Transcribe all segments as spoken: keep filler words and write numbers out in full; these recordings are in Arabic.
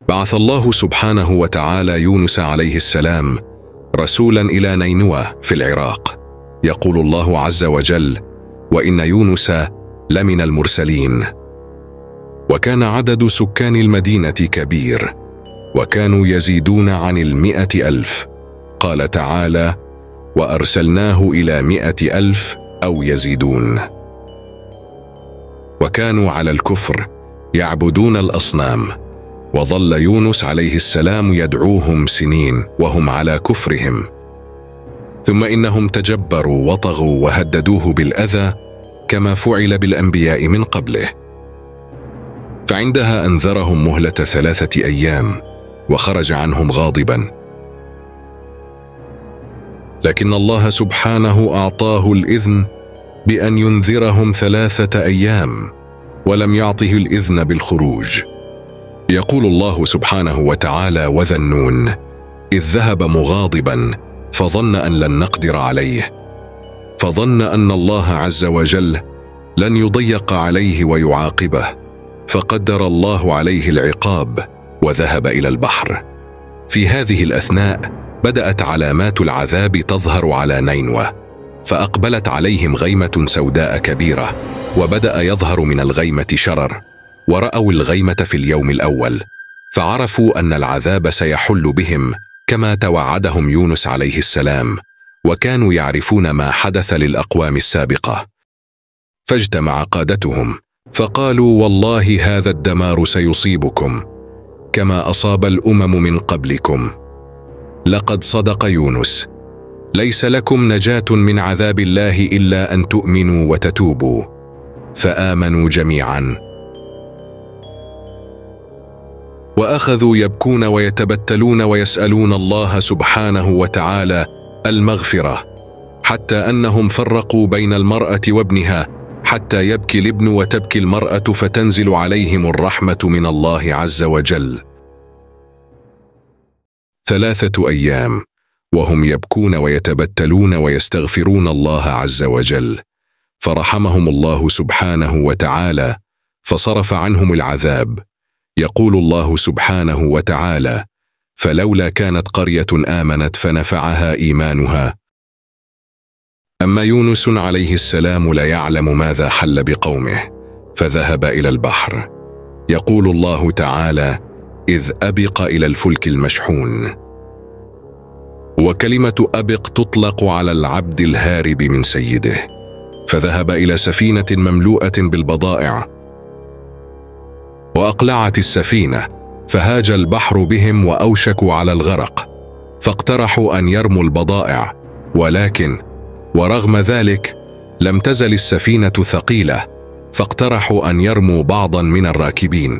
بعث الله سبحانه وتعالى يونس عليه السلام رسولا إلى نينوى في العراق. يقول الله عز وجل: وإن يونس لمن المرسلين. وكان عدد سكان المدينة كبير، وكانوا يزيدون عن المئة ألف. قال تعالى: وأرسلناه إلى مئة ألف أو يزيدون. وكانوا على الكفر يعبدون الأصنام، وظل يونس عليه السلام يدعوهم سنين وهم على كفرهم، ثم إنهم تجبروا وطغوا وهددوه بالأذى كما فعل بالأنبياء من قبله. فعندها أنذرهم مهلة ثلاثة أيام وخرج عنهم غاضبا، لكن الله سبحانه أعطاه الإذن بأن ينذرهم ثلاثة أيام ولم يعطه الإذن بالخروج. يقول الله سبحانه وتعالى: وذا النون إذ ذهب مغاضبا فظن أن لن نقدر عليه، فظن أن الله عز وجل لن يضيق عليه ويعاقبه، فقدر الله عليه العقاب وذهب إلى البحر. في هذه الأثناء بدأت علامات العذاب تظهر على نينوى، فأقبلت عليهم غيمة سوداء كبيرة، وبدأ يظهر من الغيمة شرر، ورأوا الغيمة في اليوم الأول، فعرفوا أن العذاب سيحل بهم كما توعدهم يونس عليه السلام، وكانوا يعرفون ما حدث للأقوام السابقة. فاجتمع قادتهم فقالوا: والله هذا الدمار سيصيبكم كما أصاب الأمم من قبلكم. لقد صدق يونس، ليس لكم نجاة من عذاب الله إلا أن تؤمنوا وتتوبوا. فآمنوا جميعا، وأخذوا يبكون ويتبتلون ويسألون الله سبحانه وتعالى المغفرة، حتى أنهم فرقوا بين المرأة وابنها، حتى يبكي الابن وتبكي المرأة، فتنزل عليهم الرحمة من الله عز وجل. ثلاثة أيام وهم يبكون ويتبتلون ويستغفرون الله عز وجل، فرحمهم الله سبحانه وتعالى فصرف عنهم العذاب. يقول الله سبحانه وتعالى: فلولا كانت قرية آمنت فنفعها إيمانها. أما يونس عليه السلام لا يعلم ماذا حل بقومه، فذهب إلى البحر. يقول الله تعالى: إذ أبق إلى الفلك المشحون. وكلمة أبق تطلق على العبد الهارب من سيده، فذهب إلى سفينة مملوءة بالبضائع، وأقلعت السفينة، فهاج البحر بهم وأوشكوا على الغرق، فاقترحوا أن يرموا البضائع، ولكن ورغم ذلك لم تزل السفينة ثقيلة، فاقترحوا أن يرموا بعضا من الراكبين،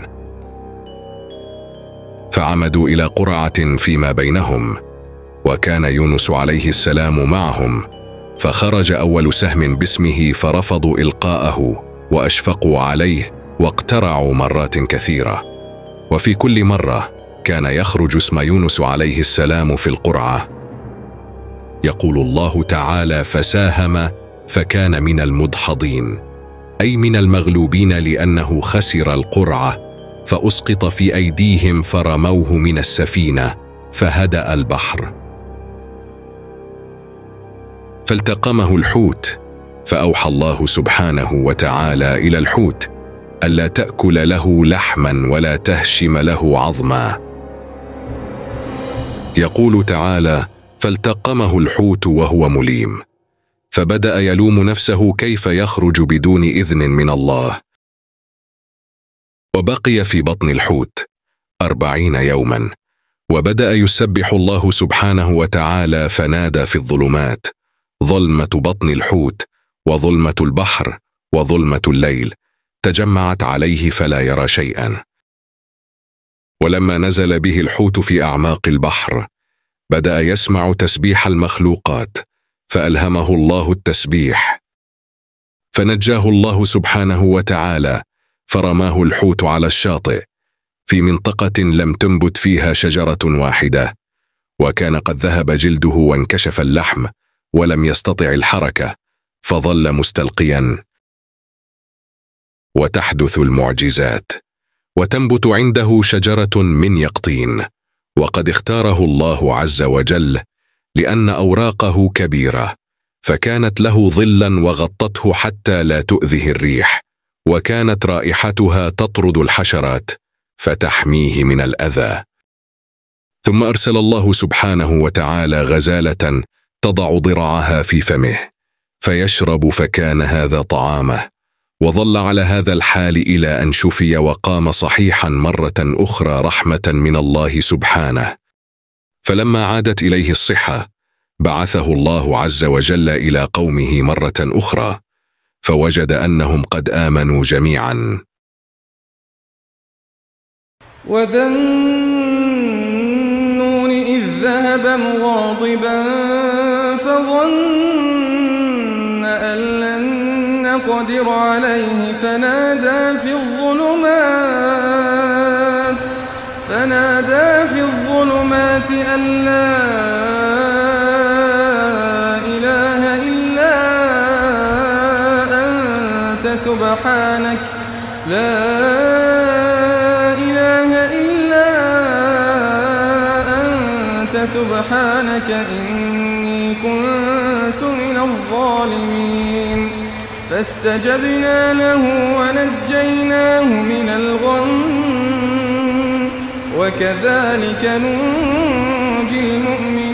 فعمدوا إلى قرعة فيما بينهم، وكان يونس عليه السلام معهم، فخرج أول سهم باسمه فرفضوا إلقاءه وأشفقوا عليه واقترعوا مرات كثيرة، وفي كل مرة كان يخرج اسم يونس عليه السلام في القرعة. يقول الله تعالى: فساهم فكان من المدحضين، أي من المغلوبين، لأنه خسر القرعة، فأسقط في أيديهم فرموه من السفينة فهدأ البحر، فالتقمه الحوت، فأوحى الله سبحانه وتعالى إلى الحوت ألا تأكل له لحما ولا تهشم له عظما. يقول تعالى: فالتقمه الحوت وهو مليم، فبدأ يلوم نفسه كيف يخرج بدون إذن من الله، وبقي في بطن الحوت أربعين يوما، وبدأ يسبح الله سبحانه وتعالى، فنادى في الظلمات: ظلمة بطن الحوت وظلمة البحر وظلمة الليل تجمعت عليه فلا يرى شيئا. ولما نزل به الحوت في أعماق البحر بدأ يسمع تسبيح المخلوقات، فألهمه الله التسبيح، فنجاه الله سبحانه وتعالى، فرماه الحوت على الشاطئ في منطقة لم تنبت فيها شجرة واحدة، وكان قد ذهب جلده وانكشف اللحم ولم يستطع الحركة، فظل مستلقيا. وتحدث المعجزات، وتنبت عنده شجرة من يقطين، وقد اختاره الله عز وجل لأن أوراقه كبيرة، فكانت له ظلا وغطته حتى لا تؤذه الريح، وكانت رائحتها تطرد الحشرات فتحميه من الأذى. ثم أرسل الله سبحانه وتعالى غزالة تضع ضرعها في فمه فيشرب، فكان هذا طعامه، وظل على هذا الحال إلى أن شفي وقام صحيحا مرة أخرى رحمة من الله سبحانه. فلما عادت إليه الصحة بعثه الله عز وجل إلى قومه مرة أخرى، فوجد أنهم قد آمنوا جميعا. وذا النون إذ ذهب مغاضبا فظن أن لن نقدر عليه فنادى في الظلمات فنادى في الظلمات أن لا إله إلا أنت سبحانك لا إله إلا أنت سبحانك إني كنت من الظالمين. فاستجبنا له ونجيناه من الغم وكذلك ننجي المؤمنين.